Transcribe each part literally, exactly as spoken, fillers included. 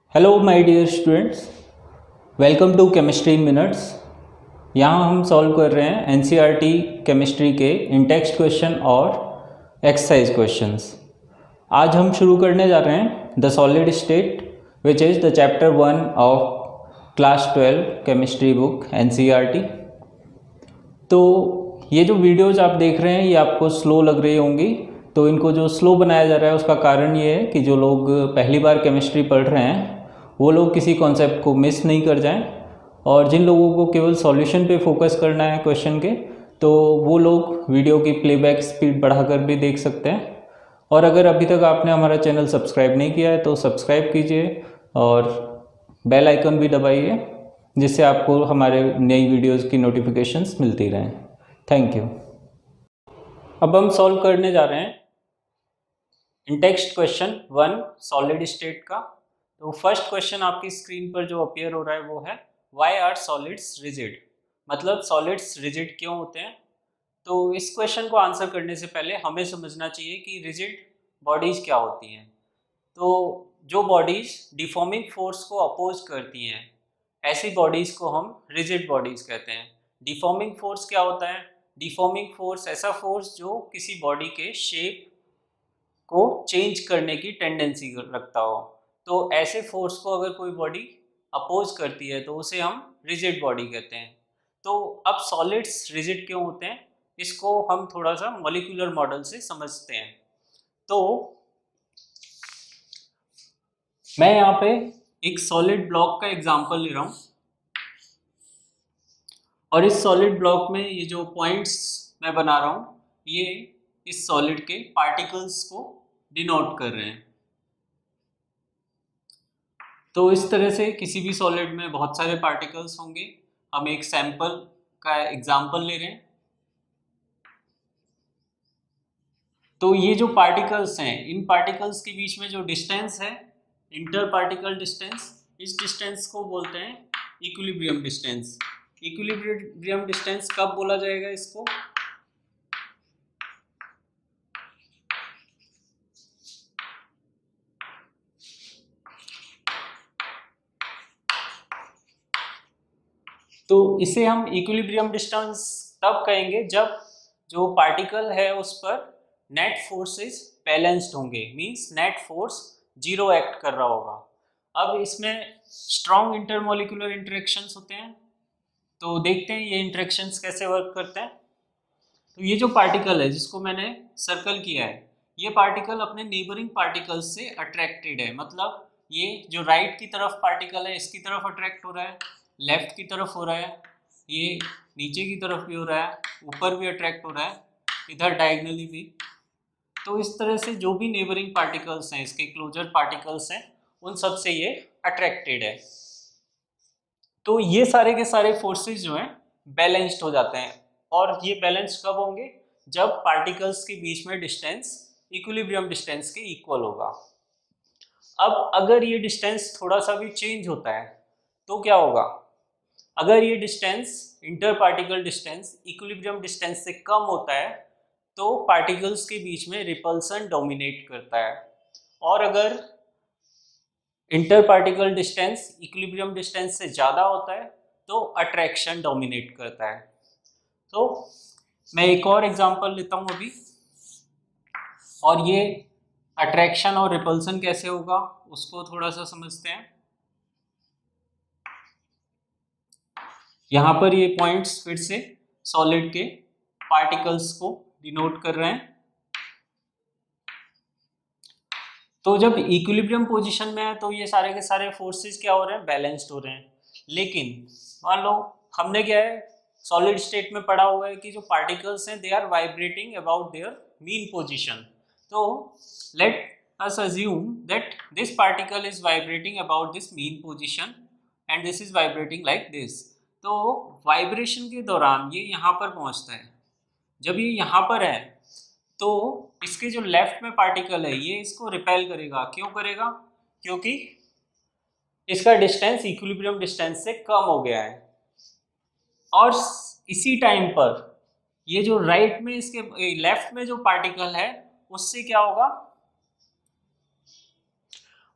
Hello my dear students, welcome to chemistry in minutes. यहाँ हम solve कर रहे हैं एनसीईआरटी केमिस्ट्री के इन टेक्स्ट क्वेश्चन और एक्सरसाइज क्वेश्चंस। आज हम शुरू करने जा रहे हैं the solid state which is the chapter one of class twelve chemistry book NCERT. तो ये जो वीडियोज आप देख रहे हैं ये आपको स्लो लग रही होंगी, तो इनको जो स्लो बनाया जा रहा है उसका कारण ये है कि जो लोग पहली बार केमिस्ट्री पढ़ रहे हैं वो लोग किसी कॉन्सेप्ट को मिस नहीं कर जाएं, और जिन लोगों को केवल सॉल्यूशन पे फोकस करना है क्वेश्चन के, तो वो लोग वीडियो की प्लेबैक स्पीड बढ़ाकर भी देख सकते हैं। और अगर अभी तक आपने हमारा चैनल सब्सक्राइब नहीं किया है तो सब्सक्राइब कीजिए और बेल आइकन भी दबाइए, जिससे आपको हमारे नई वीडियोज़ की नोटिफिकेशंस मिलती रहें। Thank you. अब हम सॉल्व करने जा रहे हैं in text question one solid state का। तो फर्स्ट क्वेश्चन आपकी स्क्रीन पर जो अपीयर हो रहा है वो है व्हाई आर सॉलिड्स रिजिड, मतलब सॉलिड्स रिजिड क्यों होते हैं। तो इस क्वेश्चन को आंसर करने से पहले हमें समझना चाहिए कि रिजिड बॉडीज क्या होती हैं। तो जो बॉडीज डिफॉर्मिंग फोर्स को अपोज करती हैं ऐसी बॉडीज को हम रिजिड बॉडीज कहते हैं। डिफॉर्मिंग फोर्स क्या होता है? डिफॉर्मिंग फोर्स ऐसा फोर्स जो किसी बॉडी के शेप को चेंज करने की टेंडेंसी रखता हो। तो ऐसे फोर्स को अगर कोई बॉडी अपोज करती है तो उसे हम रिजिड बॉडी कहते हैं। तो अब सॉलिड्स रिजिड क्यों होते हैं इसको हम थोड़ा सा मॉलिक्यूलर मॉडल से समझते हैं। तो मैं यहाँ पे एक सॉलिड ब्लॉक का एग्जांपल ले रहा हूँ, और इस सॉलिड ब्लॉक में ये जो पॉइंट्स मैं बना रहा हूँ ये इस सॉलिड के पार्टिकल्स को डिनोट कर रहे हैं। तो इस तरह से किसी भी सॉलिड में बहुत सारे पार्टिकल्स होंगे। हम एक सैंपल का एग्जांपल ले रहे हैं। तो ये जो पार्टिकल्स हैं इन पार्टिकल्स के बीच में जो डिस्टेंस है इंटर पार्टिकल डिस्टेंस, इस डिस्टेंस को बोलते हैं इक्विलिब्रियम डिस्टेंस। इक्विलिब्रियम डिस्टेंस कब बोला जाएगा इसको? तो इसे हम इक्विलिब्रियम डिस्टेंस तब कहेंगे जब जो पार्टिकल है उस पर नेट फोर्सेस बैलेंस्ड होंगे, means net force zero act कर रहा होगा। अब इसमें स्ट्रॉन्ग इंटरमोलिकुलर इंटरेक्शंस होते हैं, तो देखते हैं ये इंटरेक्शंस कैसे वर्क करते हैं। तो ये जो पार्टिकल है जिसको मैंने सर्कल किया है, ये पार्टिकल अपने नेबरिंग पार्टिकल्स से अट्रैक्टेड है। मतलब ये जो राइट की तरफ पार्टिकल है इसकी तरफ अट्रैक्ट हो रहा है, लेफ्ट की तरफ हो रहा है, ये नीचे की तरफ भी हो रहा है, ऊपर भी अट्रैक्ट हो रहा है, इधर डायगनली भी। तो इस तरह से जो भी नेबरिंग पार्टिकल्स हैं, इसके क्लोजर पार्टिकल्स हैं, उन सब से ये अट्रैक्टेड है। तो ये सारे के सारे फोर्सेस जो हैं बैलेंस्ड हो जाते हैं, और ये बैलेंस्ड कब होंगे? जब पार्टिकल्स के बीच में डिस्टेंस इक्विलिब्रियम डिस्टेंस के इक्वल होगा। अब अगर ये डिस्टेंस थोड़ा सा भी चेंज होता है तो क्या होगा? अगर ये distance inter particle distance equilibrium distance से कम होता है तो पार्टिकल्स के बीच में रिपल्सन डोमिनेट करता है, और अगर inter particle distance equilibrium distance से ज़्यादा होता है तो अट्रैक्शन डोमिनेट करता है। तो मैं एक और एग्जांपल लेता हूँ अभी, और ये अट्रैक्शन और रिपल्सन कैसे होगा उसको थोड़ा सा समझते हैं। यहाँ पर ये पॉइंट्स फिर से सॉलिड के पार्टिकल्स को डिनोट कर रहे हैं। तो जब इक्विलिब्रियम पोजीशन में है तो ये सारे के सारे फोर्सेस क्या हो रहे हैं? बैलेंस्ड हो रहे हैं। लेकिन मान लो हमने क्या है सॉलिड स्टेट में पढ़ा हुआ है कि जो पार्टिकल्स हैं they are vibrating about their mean position. तो let us assume that this particle is vibrating about this mean position and this is vibrating like this. तो वाइब्रेशन के दौरान ये यहाँ पर पहुँचता है। जब ये यहाँ पर है तो इसके जो लेफ्ट में पार्टिकल है ये इसको रिपेल करेगा। क्यों करेगा? क्योंकि इसका डिस्टेंस इक्विलिब्रियम डिस्टेंस से कम हो गया है। और इसी टाइम पर ये जो राइट में इसके लेफ्ट में जो पार्टिकल है उससे क्या होगा?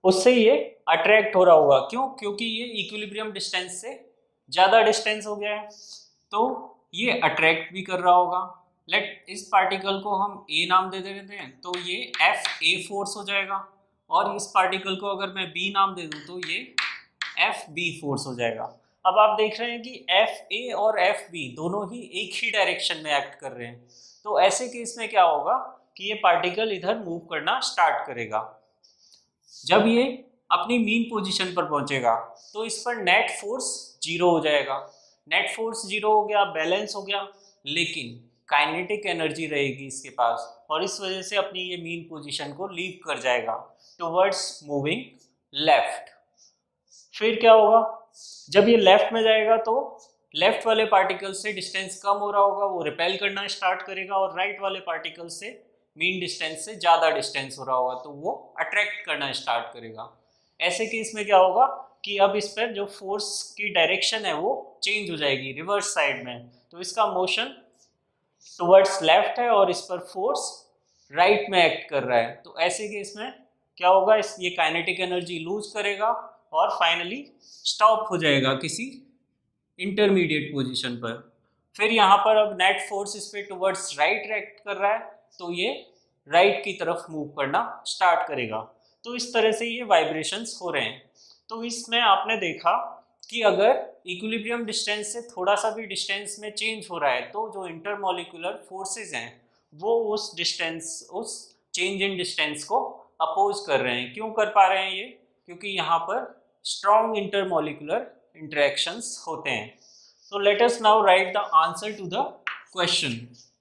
उससे ये अट्रैक्ट हो रहा होगा। क्यों? क्योंकि ये इक्विलिब्रियम डिस्टेंस से ज़्यादा डिस्टेंस हो गया है, तो ये अट्रैक्ट भी कर रहा होगा। लेट इस पार्टिकल को हम ए नाम दे देते हैं, तो ये एफ ए फोर्स हो जाएगा, और इस पार्टिकल को अगर मैं बी नाम दे दूं तो ये एफ बी फोर्स हो जाएगा। अब आप देख रहे हैं कि एफ ए और एफ बी दोनों ही एक ही डायरेक्शन में एक्ट कर रहे हैं, तो ऐसे केस में क्या होगा कि ये पार्टिकल इधर मूव करना स्टार्ट करेगा। जब ये अपनी मीन पोजीशन पर पहुंचेगा तो इस पर नेट फोर्स जीरो हो जाएगा। नेट फोर्स जीरो हो गया, बैलेंस हो गया, लेकिन काइनेटिक एनर्जी रहेगी इसके पास, और इस वजह से अपनी ये मीन पोजीशन को लीव कर जाएगा टुवर्ड्स मूविंग लेफ्ट। फिर क्या होगा, जब ये लेफ्ट में जाएगा तो लेफ्ट वाले पार्टिकल से डिस्टेंस कम हो रहा होगा, वो रिपेल करना स्टार्ट करेगा, और राइट वाले पार्टिकल से मीन डिस्टेंस से ज़्यादा डिस्टेंस हो रहा होगा तो वो अट्रैक्ट करना स्टार्ट करेगा। ऐसे केस में क्या होगा कि अब इस पर जो फोर्स की डायरेक्शन है वो चेंज हो जाएगी रिवर्स साइड में, तो इसका मोशन टुवर्ड्स लेफ्ट है और इस पर फोर्स राइट में एक्ट कर रहा है। तो ऐसे केस में क्या होगा, इस ये काइनेटिक एनर्जी लूज करेगा और फाइनली स्टॉप हो जाएगा किसी इंटरमीडिएट पोजीशन पर। फिर यहाँ पर अब नेट फोर्स इस पे टुवर्ड्स राइट एक्ट कर रहा है, तो ये राइट की तरफ मूव करना स्टार्ट करेगा। तो इस तरह से ये वाइब्रेशंस हो रहे हैं। तो इसमें आपने देखा कि अगर इक्विलिब्रियम डिस्टेंस से थोड़ा सा भी डिस्टेंस में चेंज हो रहा है तो जो इंटरमॉलिक्यूलर फोर्सेस हैं वो उस डिस्टेंस उस चेंज इन डिस्टेंस को अपोज कर रहे हैं। क्यों कर पा रहे हैं ये? क्योंकि यहाँ पर स्ट्रॉन्ग इंटरमॉलिक्यूलर इंटरेक्शंस होते हैं। So let us now write the answer to the question.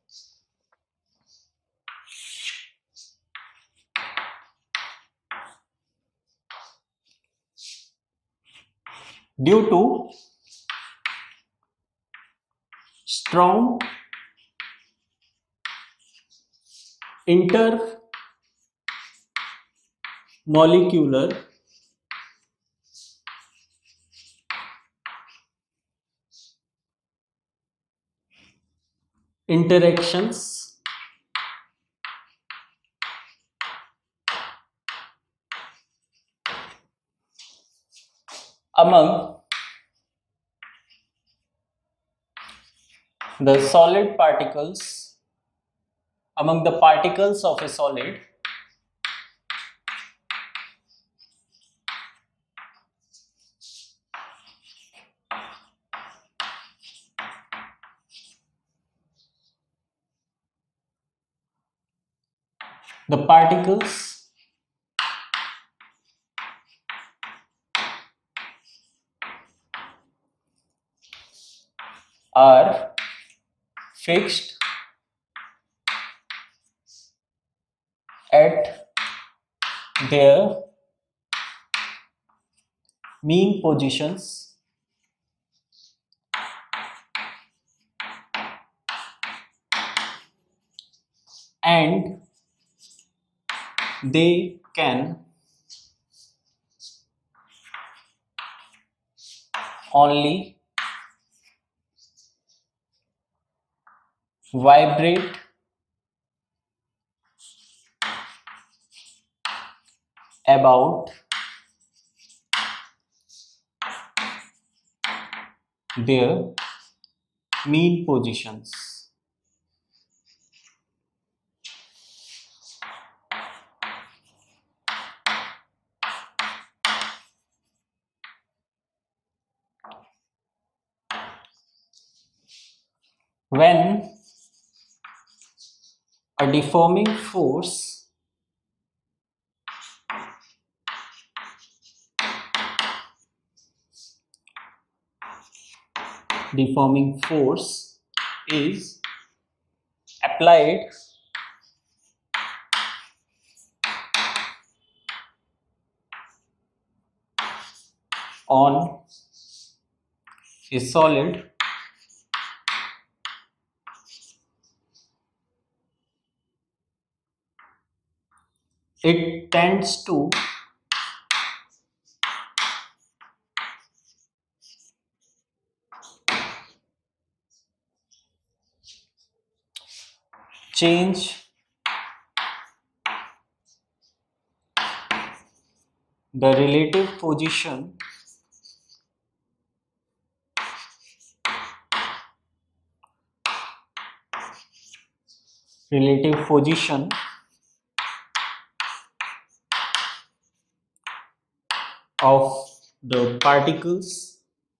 Due to strong intermolecular interactions among the solid particles, among the particles of a solid, the particles are fixed at their mean positions and they can only vibrate about their mean positions. When a deforming force deforming force is applied on a solid, it tends to change the relative position relative position of the particles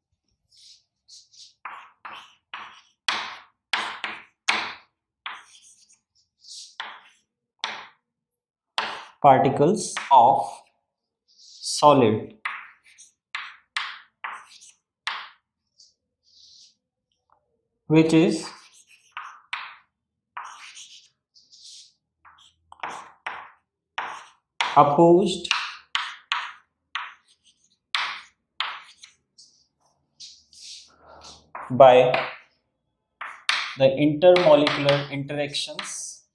particles of solid which is opposed by the intermolecular interactions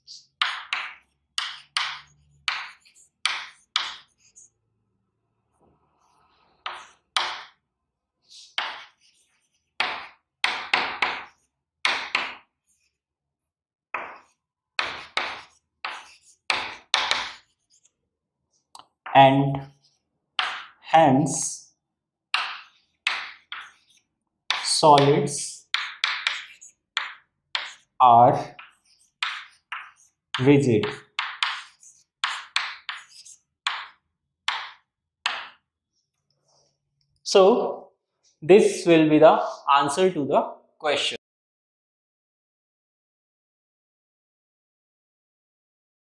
and hence solids are rigid. So this will be the answer to the question.